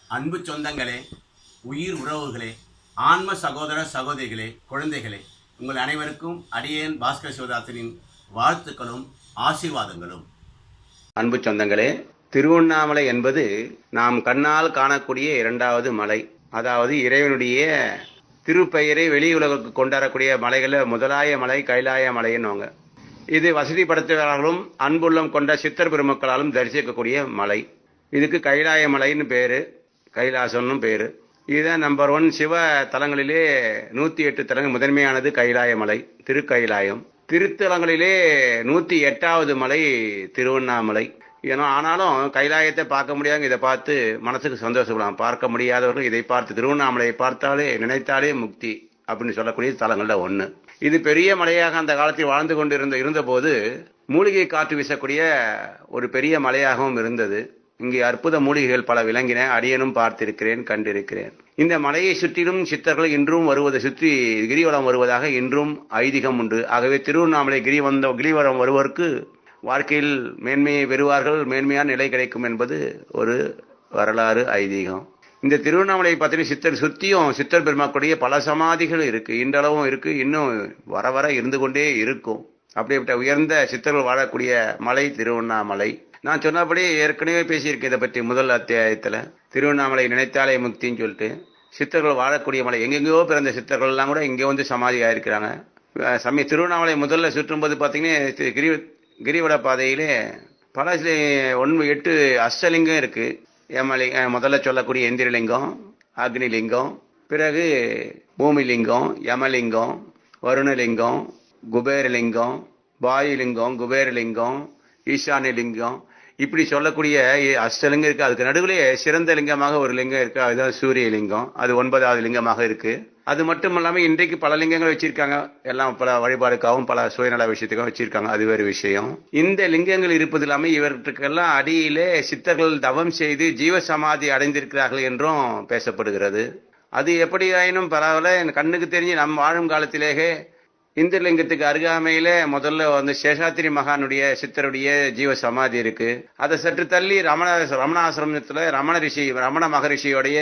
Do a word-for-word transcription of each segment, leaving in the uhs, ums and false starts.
அன்பு சொந்தங்களே, உயிர் உறவுகளே, ஆன்ம சகோதர சகோதரிகளே, குழந்தைகளே, உங்கள் அனைவருக்கும் அடியேன் பாஸ்கர் சிவதாசனின் வாழ்த்துக்களும் ஆசீர்வாதங்களும். அன்பு சொந்தங்களே, திருவண்ணாமலை என்பது நாம் கண்ணால் காணக்கூடிய இரண்டாவது மலை. அதாவது இறைவனுடைய திருப்பெயரை வெளி உலகுக்கு கொண்டாடக்கூடிய மலைகளில் முதலாய மலை கைலாய மலைன்னுவாங்க. இது வசதி படுத்துவர்களும் அன்புள்ளம் கொண்ட சித்தர் பெருமக்களாலும் தரிசிக்கக்கூடிய மலை. இதுக்கு கைலாய மலைன்னு பேரு, கைலாசம்னு பேரு. இதுதான் நம்பர் ஒன் சிவ தலங்களிலே நூத்தி எட்டு தலங்கள் முதன்மையானது கைலாய மலை, திருக்கைலாயம். திருத்தலங்களிலே நூத்தி எட்டாவது மலை திருவண்ணாமலை. ஏன்னா ஆனாலும் கைலாயத்தை பார்க்க முடியாத இதை பார்த்து மனசுக்கு சந்தோஷப்படலாம். பார்க்க முடியாதவர்கள் இதை பார்த்து திருவண்ணாமலையை பார்த்தாலே நினைத்தாலே முக்தி அப்படின்னு சொல்லக்கூடிய தலங்கள்ல ஒண்ணு. இது பெரிய மலையாக அந்த காலத்தில் வாழ்ந்து கொண்டு இருந்த இருந்தபோது மூலிகை காற்று வீசக்கூடிய ஒரு பெரிய மலையாகவும் இருந்தது. இங்கே அற்புத மூலிகைகள் பல விளங்கின, அடியனும் பார்த்திருக்கிறேன், கண்டிருக்கிறேன். இந்த மலையை சுற்றிலும் சித்தர்கள் இன்றும் வருவதை சுற்றி கிரிவலம் வருவதாக இன்றும் ஐதீகம் உண்டு. ஆகவே திருவண்ணாமலை கிரி வந்த கிரிவலம் வருவோருக்கு வாழ்க்கையில் மேன்மையை பெறுவார்கள், மேன்மையான நிலை கிடைக்கும் என்பது ஒரு வரலாறு ஐதீகம். இந்த திருவண்ணாமலை பார்த்தீங்கன்னா சித்தர் சுத்தியும் சித்தர் பெருமாக்குடைய பல சமாதிகள் இருக்கு, இன்றளவும் இருக்கு, இன்னும் வர வர இருந்து கொண்டே இருக்கும். அப்படிப்பட்ட உயர்ந்த சித்தர்கள் வாழக்கூடிய மலை திருவண்ணாமலை. நான் சொன்னபடி ஏற்கனவே பேசியிருக்கேன் இதை பற்றி முதல் அத்தியாயத்துல. திருவண்ணாமலை நினைத்தாலே முக்தின்னு சொல்லிட்டு சித்தர்கள் வாழக்கூடிய மலை. எங்கெங்கயோ பிறந்த சித்தர்கள் எல்லாம் கூட இங்கே வந்து சமாதி ஆயிருக்கிறாங்க. சமய திருவண்ணாமலை முதல்ல சுற்றும் போது பார்த்தீங்கன்னா கிரி கிரிவல பாதையிலே பல ஒன்று எட்டு அஷ்டலிங்கம் இருக்கு. யமலிங்க முதல்ல சொல்லக்கூடிய இந்திரலிங்கம், அக்னிலிங்கம், பிறகு பூமிலிங்கம், யமலிங்கம், வருணலிங்கம், குபேரலிங்கம், வாயுலிங்கம், குபேரலிங்கம், ஈசானியலிங்கம், இப்படி சொல்லக்கூடிய அஷ்டலிங்கம் இருக்கு. அதுக்கு நடுவிலே சிறந்த லிங்கமாக ஒரு லிங்கம் இருக்கு, அதுதான் சூரியலிங்கம். அது ஒன்பதாவது லிங்கமாக இருக்கு. அது மட்டும் இல்லாம இன்றைக்கு பல லிங்கங்கள் வச்சிருக்காங்க, எல்லாம் பல வழிபாடுக்காகவும் பல சுயநல விஷயத்துக்காகவும் வச்சிருக்காங்க, அது வேறு விஷயம். இந்த லிங்கங்கள் இருப்பது இல்லாம இவற்றுக்கெல்லாம் அடியிலே சித்தர்கள் தவம் செய்து ஜீவ சமாதி அடைந்திருக்கிறார்கள் என்றும் பேசப்படுகிறது. அது எப்படியாயினும் பரவாயில்ல, கண்ணுக்கு தெரிஞ்சு நம் வாழும் காலத்திலேயே இந்த லிங்கத்துக்கு அருகாமையில முதல்ல வந்து சேஷாத்திரி மகானுடைய சித்தருடைய ஜீவ சமாதி இருக்கு. அதை சற்று தள்ளி ரமண ரமணாசிரமத்துல ரமண ரிஷி ரமண மகரிஷியோடைய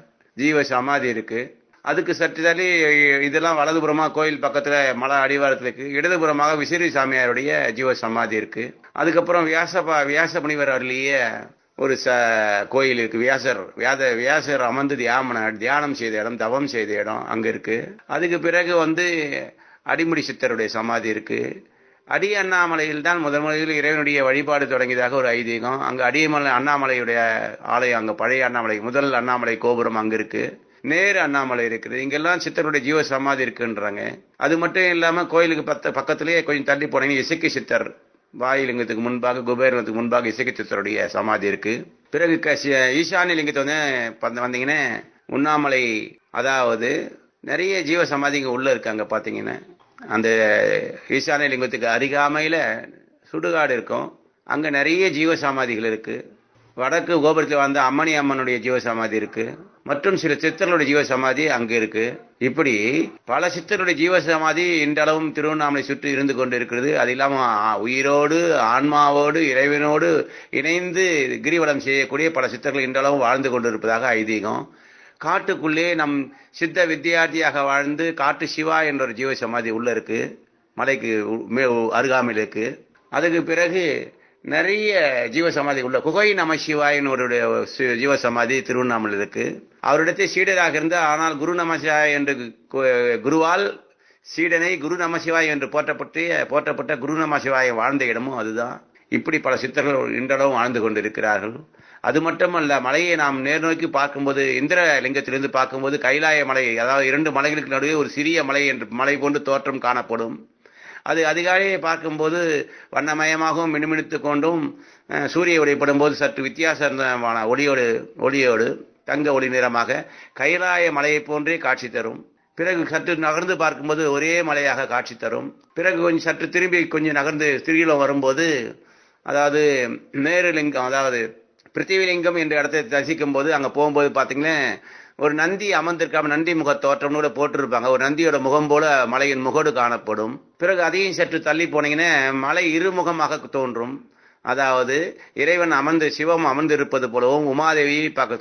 ஜீவ சமாதி இருக்கு. அதுக்கு சற்று தள்ளி இதெல்லாம் வலதுபுறமா கோயில் பக்கத்துல மலை அடிவாரத்துல இருக்கு. இடதுபுறமாக விசிறி சாமியாருடைய ஜீவ சமாதி இருக்கு. அதுக்கப்புறம் வியாச வியாச முனிவர் அருளிய ஒரு ச கோயில் இருக்கு. வியாசர் வியாத வியாசர் அமர்ந்து தியாமன தியானம் செய்த இடம், தவம் செய்த இடம் அங்க இருக்கு. அதுக்கு பிறகு வந்து அடிமுடி சித்தருடைய சமாதி இருக்கு. அடி அண்ணாமலையில் தான் முதல் முதலில் இறைவனுடைய வழிபாடு தொடங்கியதாக ஒரு ஐதீகம். அங்க அடிமலை அண்ணாமலையுடைய ஆலயம், அங்க பழைய அண்ணாமலை முதல் அண்ணாமலை கோபுரம் அங்க இருக்கு. நேரு அண்ணாமலை இருக்குது. இங்கெல்லாம் சித்தருடைய ஜீவ சமாதி இருக்குன்றாங்க. அது மட்டும் இல்லாம கோயிலுக்கு பத்த பக்கத்திலேயே கொஞ்சம் தள்ளி போனீங்க இசைக்கு சித்தர் வாயுலிங்கத்துக்கு முன்பாக குபேரத்துக்கு முன்பாக இசைக்கு சித்தருடைய சமாதி இருக்கு. பிறகு ஈசானிய லிங்கத்தை வந்து வந்தீங்கன்னா உண்ணாமலை, அதாவது நிறைய ஜீவ சமாதி இங்க உள்ள இருக்காங்க. பாத்தீங்கன்னா அந்த ஈசானிய லிங்கத்துக்கு அருகாமையில சுடுகாடு இருக்கும், அங்க நிறைய ஜீவ சமாதிகள் இருக்கு. வடக்கு கோபுரத்தில் வந்த அம்மணி அம்மனுடைய ஜீவ சமாதி இருக்கு, மற்றும் சில சித்தர்களுடைய ஜீவ சமாதி அங்க இருக்கு. இப்படி பல சித்தருடைய ஜீவ சமாதி இன்றளவும் திருவண்ணாமலை சுற்றி இருந்து கொண்டு இருக்கிறது. அது இல்லாம உயிரோடு ஆன்மாவோடு இறைவனோடு இணைந்து கிரிவலம் செய்யக்கூடிய பல சித்தர்கள் இன்றளவும் வாழ்ந்து கொண்டு இருப்பதாக ஐதீகம். காட்டுக்குள்ளே நம் சித்த வித்தியார்த்தியாக வாழ்ந்து காட்டு சிவா என்ற ஒரு ஜீவ சமாதி உள்ள இருக்கு, மலைக்கு அருகாமையில் இருக்கு. அதுக்கு பிறகு நிறைய ஜீவ சமாதி உள்ள குகை நம சிவாயின் ஒரு ஜீவ சமாதி திருவண்ணாமலை இருக்கு. அவரிடத்தை சீடராக இருந்த ஆனால் குரு நமசிவாய் என்று குருவால் சீடனை குரு நமசிவாய் என்று போற்றப்பட்டு போற்றப்பட்ட குரு நமசிவாயை வாழ்ந்த இடமும் அதுதான். இப்படி பல சித்தர்கள் இன்றளவும் வாழ்ந்து கொண்டிருக்கிறார்கள். அது மட்டுமல்ல, மலையை நாம் நேர் நோக்கி பார்க்கும்போது இந்திர லிங்கத்திலிருந்து பார்க்கும்போது கைலாய மலை, அதாவது இரண்டு மலைகளுக்கு நடுவே ஒரு சிறிய மலை என்று மலை போன்று தோற்றம் காணப்படும். அது அதிகாலையை பார்க்கும்போது வண்ணமயமாகவும் மினுமினுத்து கொண்டும் சூரிய ஒளிப்படும் போது சற்று வித்தியாசமான ஒளியோடு ஒளியோடு தங்க ஒளி நிறமாக கைலாய மலையை போன்றே காட்சி தரும். பிறகு சற்று நகர்ந்து பார்க்கும்போது ஒரே மலையாக காட்சி தரும். பிறகு கொஞ்சம் சற்று திரும்பி கொஞ்சம் நகர்ந்து திருகிலம் வரும்போது, அதாவது நேருலிங்கம், அதாவது பிருத்திவிலிங்கம் என்ற இடத்தை தரிசிக்கும் போது அங்க போகும்போது பாத்தீங்கன்னா ஒரு நந்தி அமர்ந்திருக்காம நந்தி முக தோற்றம்னு கூட போட்டிருப்பாங்க. ஒரு நந்தியோட முகம் போல மலையின் முகடு காணப்படும். பிறகு அதையும் சற்று தள்ளி போனீங்கன்னா மலை இருமுகமாக தோன்றும். அதாவது இறைவன் அமர்ந்து சிவம் அமர்ந்து இருப்பது போலவும் உமாதேவி பார்க்க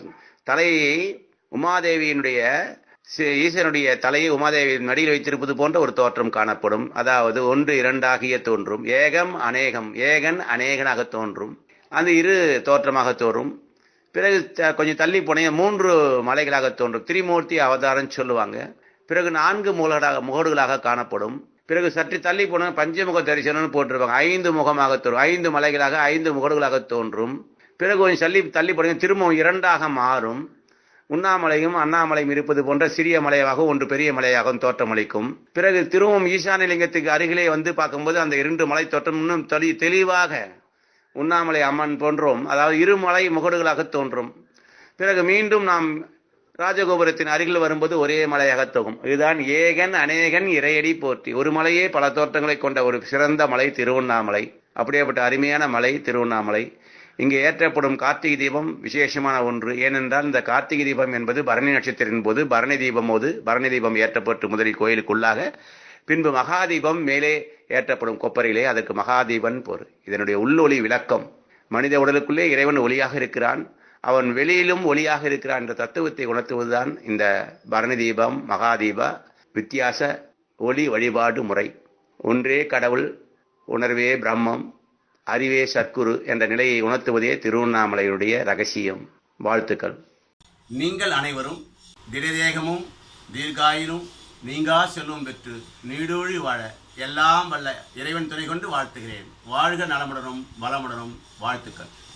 தலையை உமாதேவியினுடைய ஈசனுடைய தலையை உமாதேவியின் மடியில் வைத்திருப்பது போன்ற ஒரு தோற்றம் காணப்படும். அதாவது ஒன்று இரண்டாகிய தோன்றும். ஏகம் அநேகம், ஏகன் அநேகனாக தோன்றும். அந்த இரு தோற்றமாக தோன்றும். பிறகு கொஞ்சம் தள்ளி போனே மூன்று மலைகளாக தோன்றும். திரிமூர்த்தி அவதாரம் சொல்லுவாங்க. பிறகு நான்கு முகடாக முகடுகளாக காணப்படும். பிறகு சற்று தள்ளி போன பஞ்சமுக தரிசனம்னு போட்டிருப்பாங்க. ஐந்து முகமாக தோன்றும். ஐந்து மலைகளாக ஐந்து முகடுகளாக தோன்றும். பிறகு கொஞ்சம் தள்ளி தள்ளி போன திரும்பவும் இரண்டாக மாறும். உண்ணாமலையும் அண்ணாமலையும் இருப்பது போன்ற சிறிய மலையாக ஒன்று பெரிய மலையாகவும் தோற்றமளிக்கும். பிறகு திரும்பவும் ஈசானலிங்கத்துக்கு அருகிலே வந்து பார்க்கும்போது அந்த இரண்டு மலை தோற்றம் இன்னும் தெளி தெளிவாக உண்ணாமலை அம்மன் போன்றும், அதாவது இரு மலை முகடுகளாக தோன்றும். பிறகு மீண்டும் நாம் ராஜகோபுரத்தின் அருகில் வரும்போது ஒரே மலையாக தோகும். இதுதான் ஏகன் அநேகன் இறையடி போற்றி. ஒரு மலையே பல தோற்றங்களை கொண்ட ஒரு சிறந்த மலை திருவண்ணாமலை. அப்படியேப்பட்ட அருமையான மலை திருவண்ணாமலை. இங்கே ஏற்றப்படும் கார்த்திகை தீபம் விசேஷமான ஒன்று. ஏனென்றால் இந்த கார்த்திகை தீபம் என்பது பரணி நட்சத்திரின் போது பரணி தீபம் போது பரணி தீபம் ஏற்றப்பட்டு முதலில் கோயிலுக்குள்ளாக, பின்பு மகாதீபம் மேலே ஏற்றப்படும் கொப்பரையிலே, அதற்கு மகாதீபன் போர். இதனுடைய உள்ளொளி விளக்கம். மனித உடலுக்குள்ளே இறைவன் ஒளியாக இருக்கிறான், அவன் வெளியிலும் ஒளியாக இருக்கிறான் என்ற தத்துவத்தை உணர்த்துவதுதான் இந்த பரணி தீபம் மகாதீப வித்தியாச ஒளி வழிபாடு முறை. ஒன்றே கடவுள், உணர்வே பிரம்மம், அறிவே சத்குரு என்ற நிலையை உணர்த்துவதே திருவண்ணாமலையுடைய ரகசியம். வாழ்த்துக்கள். நீங்கள் அனைவரும் திடதேகமும் தீர்காயிலும் நீங்கா செல்வம் பெற்று நீடூழி வாழ எல்லாம் வல்ல இறைவன் துணை கொண்டு வாழ்த்துகிறேன். வாழ்க நலமுடனும் வளமுடனும். வாழ்த்துக்கள்.